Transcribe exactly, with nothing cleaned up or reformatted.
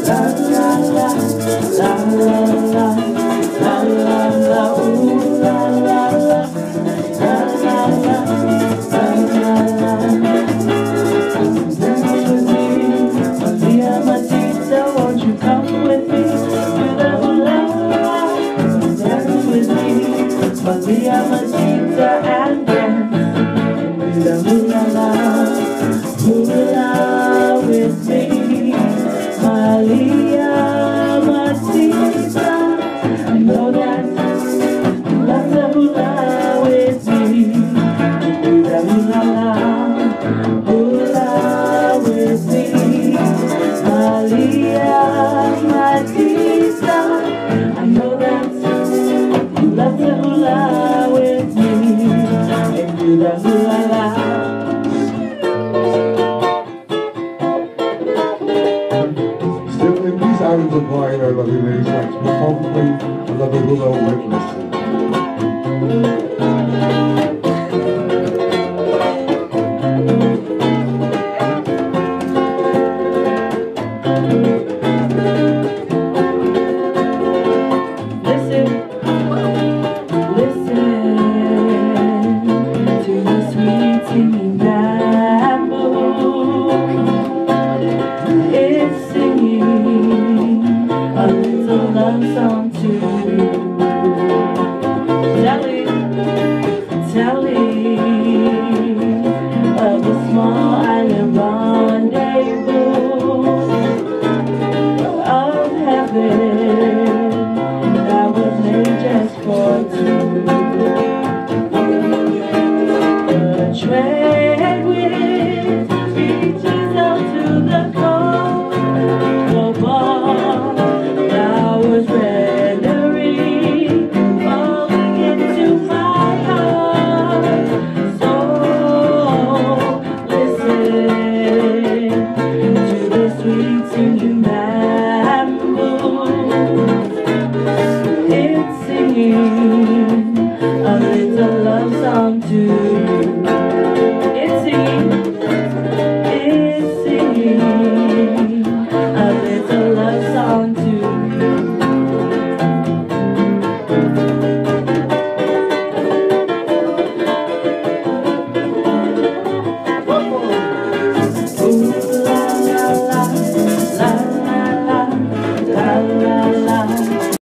Maria Matita and dance the hula la, hula with me. Maria Matita, I know that you love the hula with me. The hula la, hula with me. Maria Matita, I know that you love the hula with me, and do the hula la. Still in these islands of Hawaii, our lovely ladies like to perform a lovely hula witness. Song to you, telling, telling of a small island rendezvous of heaven that was made just for two. The trade wind reaches out to the coast, the ball that was rendering, falling into my heart. So listen to the sweet singing bamboo. It's singing a little love song to you.